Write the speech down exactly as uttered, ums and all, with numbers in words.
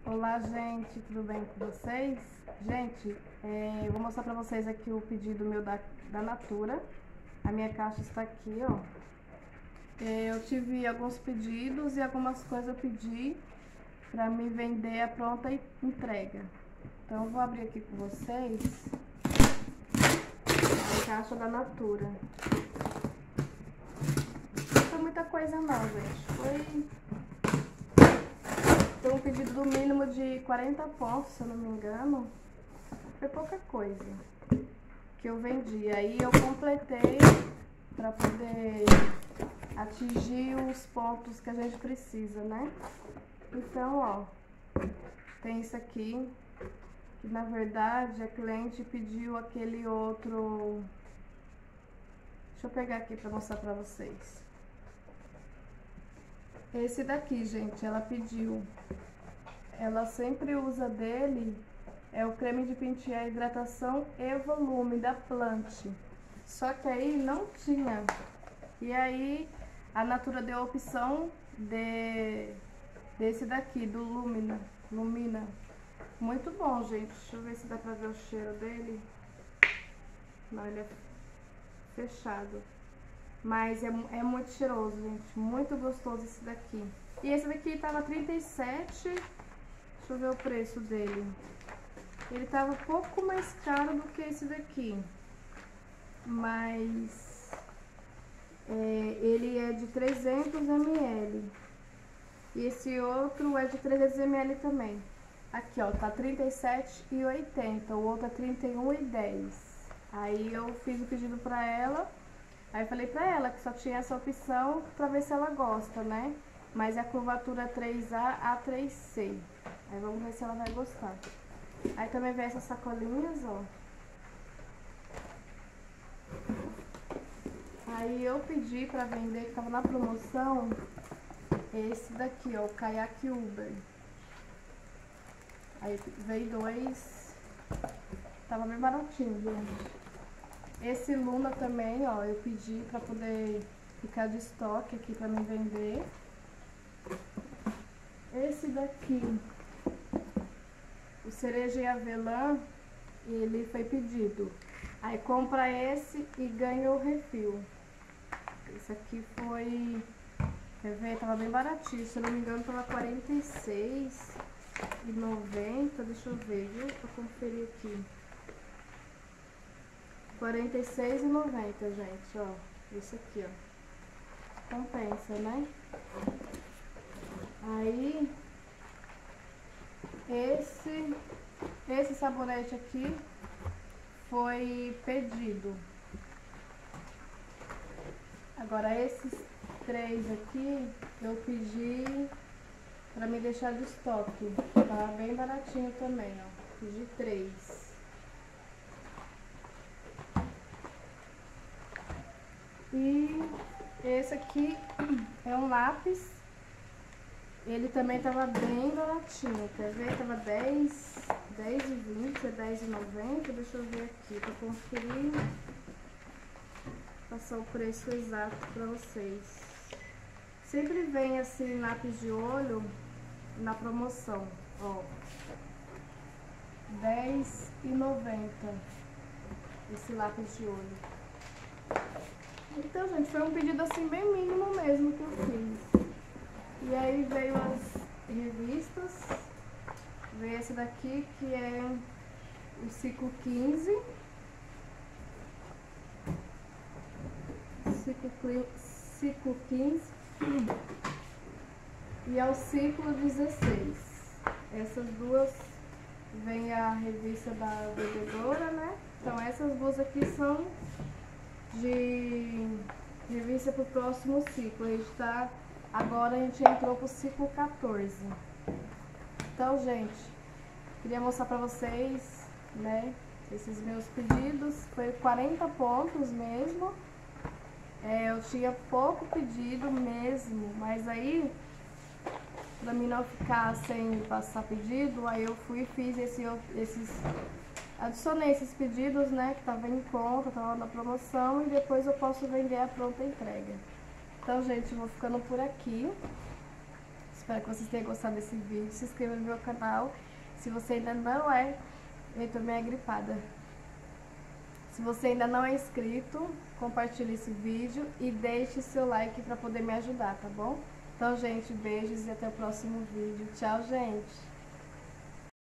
Olá, gente, tudo bem com vocês? Gente, é, eu vou mostrar pra vocês aqui o pedido meu da, da Natura. A minha caixa está aqui, ó. É, eu tive alguns pedidos e algumas coisas eu pedi pra me vender a pronta entrega. Então eu vou abrir aqui com vocês a caixa da Natura. Não foi muita coisa não, gente. Foi... Tem um pedido do mínimo de quarenta pontos, se eu não me engano. Foi pouca coisa que eu vendi. Aí eu completei para poder atingir os pontos que a gente precisa, né? Então, ó, tem isso aqui, que na verdade a cliente pediu aquele outro... Deixa eu pegar aqui para mostrar para vocês. Esse daqui, gente, ela pediu. Ela sempre usa dele, é o creme de pentear hidratação e volume da Plant. Só que aí não tinha. E aí a Natura deu a opção de, desse daqui, do Lumina. Lumina. Muito bom, gente. Deixa eu ver se dá pra ver o cheiro dele. Não, ele é fechado. Mas é, é muito cheiroso, gente. Muito gostoso esse daqui. E esse daqui tava trinta e sete. Deixa eu ver o preço dele. Ele tava um pouco mais caro do que esse daqui. Mas é, ele é de trezentos mililitros. E esse outro é de trezentos mililitros também. Aqui, ó, tá trinta e sete reais e oitenta centavos. O outro é trinta e um reais e dez centavos. Aí eu fiz o pedido pra ela. Aí eu falei pra ela que só tinha essa opção pra ver se ela gosta, né? Mas é a curvatura três A a três C. Aí vamos ver se ela vai gostar. Aí também vem essas sacolinhas, ó. Aí eu pedi pra vender, que tava na promoção, esse daqui, ó, o Kayak Uber. Aí veio dois, tava bem baratinho, gente. Esse Luna também, ó, eu pedi pra poder ficar de estoque aqui pra me vender. Esse daqui, o cereja e avelã, ele foi pedido. Aí compra esse e ganha o refil. Esse aqui foi, quer ver, tava bem baratinho, se eu não me engano tava quarenta e seis reais e noventa centavos, deixa eu ver, viu, pra conferir aqui. quarenta e seis reais e noventa centavos, gente, ó. Esse aqui, ó. Compensa, né? Aí, esse, esse sabonete aqui foi pedido. Agora, esses três aqui, eu pedi pra me deixar de estoque. Tá bem baratinho também, ó. Pedi três. E esse aqui é um lápis. Ele também tava bem baratinho, quer ver? Tava dez, dez e vinte, é dez e noventa. Deixa eu ver aqui pra conferir. Passar o preço exato pra vocês. Sempre vem assim lápis de olho na promoção, ó. dez e noventa esse lápis de olho. Então, gente, foi um pedido assim bem mínimo mesmo que eu fiz. E aí veio as revistas. Veio esse daqui que é o ciclo quinze. Ciclo, ciclo quinze. E é o ciclo dezesseis. Essas duas vem a revista da vendedora, né? Então essas duas aqui são de revista para o próximo ciclo. A gente tá, agora a gente entrou pro ciclo quatorze. Então, gente, queria mostrar para vocês, né, esses meus pedidos. Foi quarenta pontos mesmo. É, eu tinha pouco pedido mesmo, mas aí, pra mim não ficar sem passar pedido, aí eu fui e fiz esse, esses... Adicionei esses pedidos, né, que tava em conta, tava na promoção, e depois eu posso vender a pronta entrega. Então, gente, eu vou ficando por aqui. Espero que vocês tenham gostado desse vídeo. Se inscreva no meu canal. Se você ainda não é, eu também é gripada. Se você ainda não é inscrito, compartilhe esse vídeo e deixe seu like para poder me ajudar, tá bom? Então, gente, beijos e até o próximo vídeo. Tchau, gente!